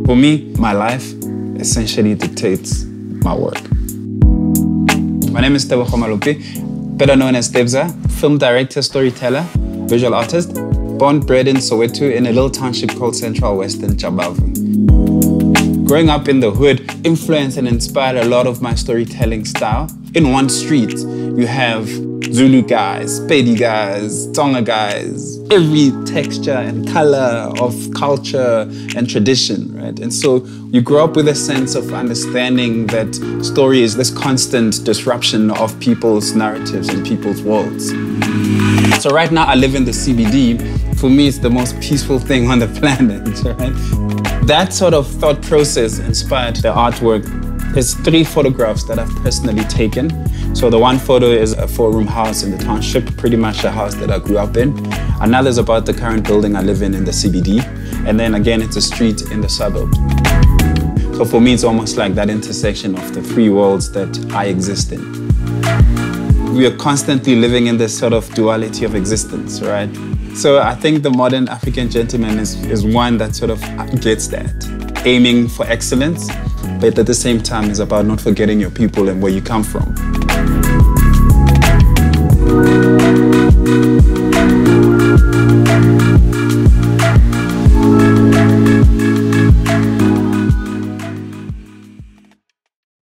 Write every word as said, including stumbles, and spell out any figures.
For me, my life essentially dictates my work. My name is Tebogo Malope, better known as Tebza, film director, storyteller, visual artist, born bred in Soweto in a little township called Central Western Jabavu. Growing up in the hood influenced and inspired a lot of my storytelling style. In one street, you have Zulu guys, Pedi guys, Tonga guys, every texture and color of culture and tradition, right? And so you grow up with a sense of understanding that story is this constant disruption of people's narratives and people's worlds. So right now I live in the C B D. For me, it's the most peaceful thing on the planet, right? That sort of thought process inspired the artwork. There's three photographs that I've personally taken. So the one photo is a four-room house in the township, pretty much a house that I grew up in. Another is about the current building I live in in the C B D. And then again, it's a street in the suburb. So for me, it's almost like that intersection of the three worlds that I exist in. We are constantly living in this sort of duality of existence, right? So I think the modern African gentleman is, is one that sort of gets that, aiming for excellence, but at the same time is about not forgetting your people and where you come from.